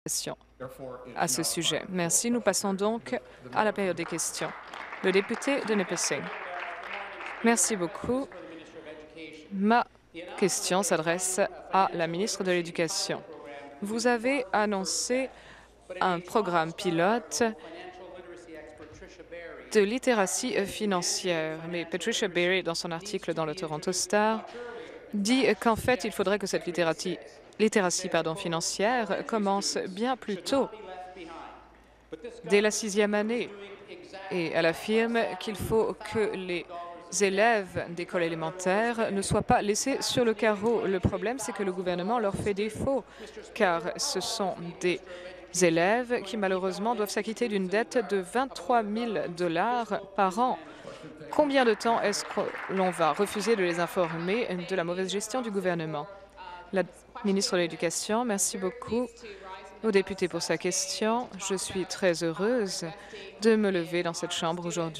questions à ce sujet. Merci. Nous passons donc à la période des questions. Le député de Nipissing. Merci beaucoup. Ma question s'adresse à la ministre de l'Éducation. Vous avez annoncé un programme pilote de littératie financière, mais Patricia Berry, dans son article dans le Toronto Star, dit qu'en fait, il faudrait que cette littératie financière commence bien plus tôt, dès la 6e année. Et elle affirme qu'il faut que les élèves d'école élémentaire ne soient pas laissés sur le carreau. Le problème, c'est que le gouvernement leur fait défaut, car ce sont des élèves qui, malheureusement, doivent s'acquitter d'une dette de 23 000 $ par an. Combien de temps est-ce que l'on va refuser de les informer de la mauvaise gestion du gouvernement? La ministre de l'Éducation, merci beaucoup au député pour sa question. Je suis très heureuse de me lever dans cette Chambre aujourd'hui.